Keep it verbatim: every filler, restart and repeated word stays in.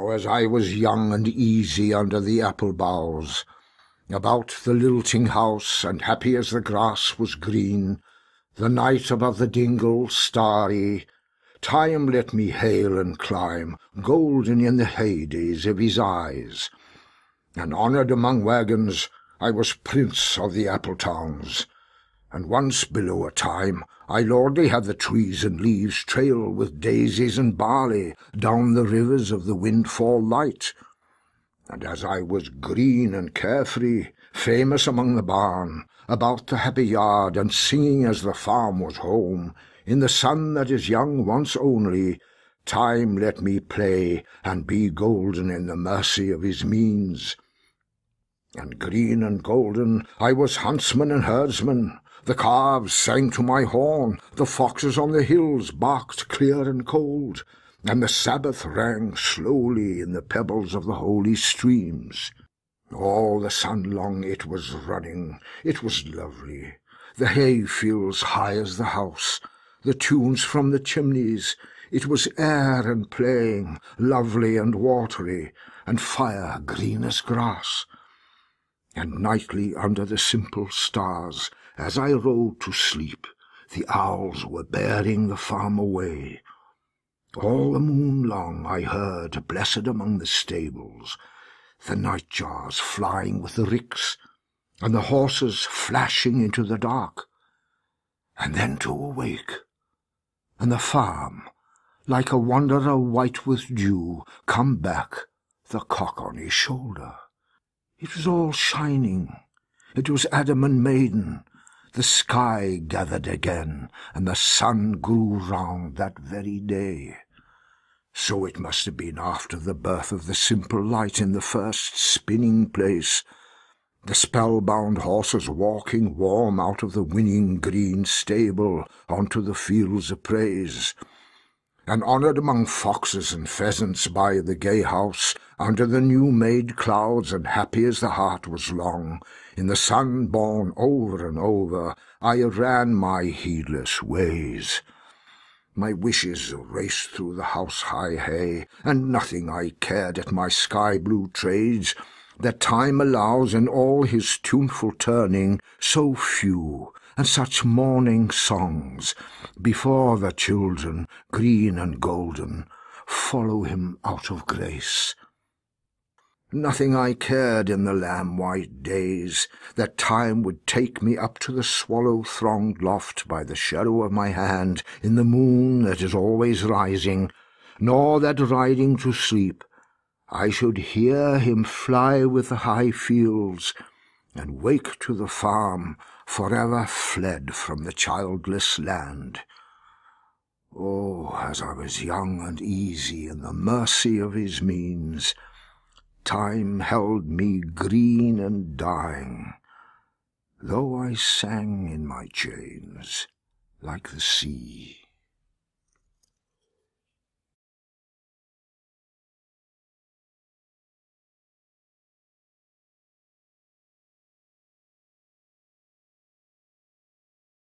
Now as I was young and easy under the apple boughs, about the lilting house, and happy as the grass was green, the night above the dingle starry, time let me hail and climb, golden in the heydays of his eyes. And honoured among waggons, I was prince of the apple towns. And once below a time I lordly had the trees and leaves trail with daisies and barley down the rivers of the windfall light. And as I was green and carefree, famous among the barn, about the happy yard, and singing as the farm was home, in the sun that is young once only, time let me play and be golden in the mercy of his means. And green and golden I was huntsman and herdsman, the calves sang to my horn, the foxes on the hills barked clear and cold, and the Sabbath rang slowly in the pebbles of the holy streams. All the sun long it was running, it was lovely, the hay fields high as the house, the tunes from the chimneys, it was air and playing, lovely and watery, and fire green as grass. And nightly under the simple stars, as I rode to sleep, the owls were bearing the farm away. All the moon long I heard, blessed among the stables, the nightjars flying with the ricks, and the horses flashing into the dark. And then to awake, and the farm, like a wanderer white with dew, come back, the cock on his shoulder. It was all shining, it was Adam and maiden, the sky gathered again, and the sun grew round that very day. So it must have been after the birth of the simple light in the first spinning place, the spellbound horses walking warm out of the winning green stable onto the fields of praise, and honoured among foxes and pheasants by the gay house, under the new-made clouds, and happy as the heart was long, in the sun born over and over, I ran my heedless ways. My wishes raced through the house-high hay, and nothing I cared at my sky-blue trades, that time allows in all his tuneful turning, so few, and such morning songs, before the children, green and golden, follow him out of grace. Nothing I cared in the lamb-white days, that time would take me up to the swallow-thronged loft by the shadow of my hand in the moon that is always rising, nor that riding to sleep I should hear him fly with the high fields, and wake to the farm, forever fled from the childless land. Oh, as I was young and easy in the mercy of his means, time held me green and dying, though I sang in my chains like the sea.